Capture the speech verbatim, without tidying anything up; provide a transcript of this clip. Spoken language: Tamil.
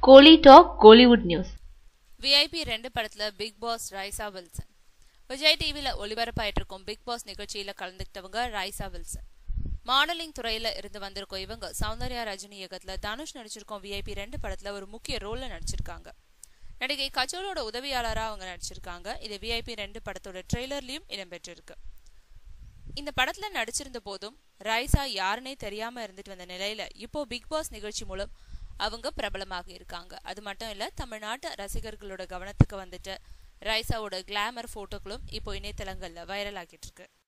கோலி டாக் கோலிவுட் நியூஸ். விஐபி ரெண்டு படத்துல Bigg Boss Raiza Wilson. Vijay டிவில ஒளிபரப்பாயிட்டு இருக்கும் பிக் பாஸ் நிகழ்ச்சியில கலந்துக்கிட்டவங்க ரைசா வில்சன். மாடலிங் துறையில இருந்து வந்திருக்கும் இவங்க சௌந்தர்யா ரஜினி இயக்கத்துல தனுஷ் நடிச்சிருக்கோம் விஐபி ரெண்டு படத்துல ஒரு முக்கிய ரோல்ல நடிச்சிருக்காங்க. நடிகை கஜோலோட உதவியாளரா அவங்க நடிச்சிருக்காங்க. இது விஐபி ரெண்டு படத்தோட ட்ரெய்லர்லயும் இடம்பெற்றிருக்கு. இந்த படத்துல நடிச்சிருந்த போதும் ரைசா யாருன்னே தெரியாம இருந்துட்டு வந்த நிலையில இப்போ பிக் பாஸ் நிகழ்ச்சி மூலம் அவங்க பிரபலமாக இருக்காங்க. அது மட்டும் இல்ல, தமிழ்நாட்டு ரசிகர்களோட கவனத்துக்கு வந்துட்டு ரைசாவோட கிளாமர் போட்டோக்களும் இப்போ இணையதளங்கள்ல வைரல் ஆகிட்டு இருக்கு.